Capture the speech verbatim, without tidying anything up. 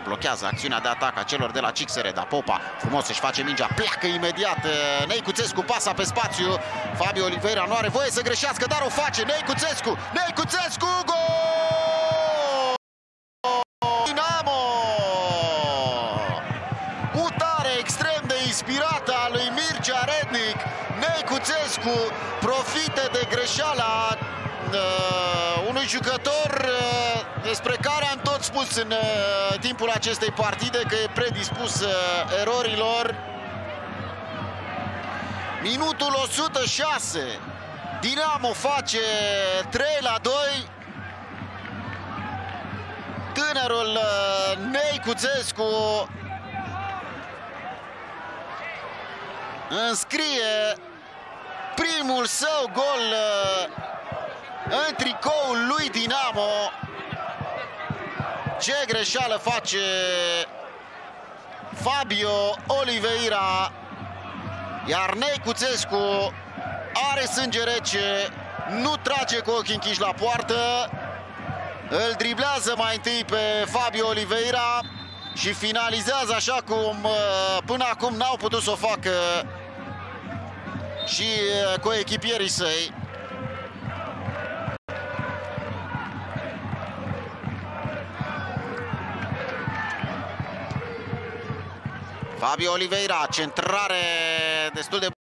blochează acțiunea de atac a celor de la Cixere, dar Popa frumos își face mingea, pleacă imediat Neicuțescu, pasa pe spațiu, Fabio Oliveira nu are voie să greșească, dar o face Neicuțescu, Neicuțescu, gol! Dinamo! Mutare extrem de inspirată a lui Mircea Rednic. Neicuțescu profită de greșeala uh, unui jucător uh, despre care am tot spus în uh, timpul acestei partide că e predispus uh, erorilor. Minutul o sută șase. Dinamo face trei la doi. Tânărul uh, Neicuțescu înscrie primul său gol uh, în tricoul lui Dinamo. Ce greșeală face Fabio Oliveira, iar Neicuțescu are sânge rece, nu trage cu ochii închiși la poartă, îl driblează mai întâi pe Fabio Oliveira și finalizează așa cum până acum n-au putut să o facă și coechipierii săi. Fabio Oliveira, centrare destul de